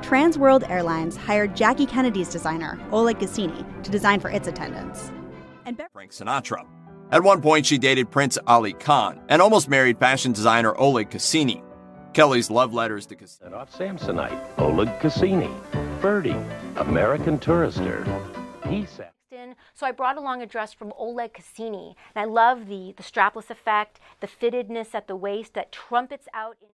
Trans World Airlines hired Jackie Kennedy's designer, Oleg Cassini, to design for its attendants. And Frank Sinatra. At one point, she dated Prince Ali Khan and almost married fashion designer Oleg Cassini. Kelly's love letters to Cassini. Off Samsonite, Oleg Cassini, Birdie, American Tourister. He said. So I brought along a dress from Oleg Cassini, and I love the strapless effect, the fittedness at the waist that trumpets out.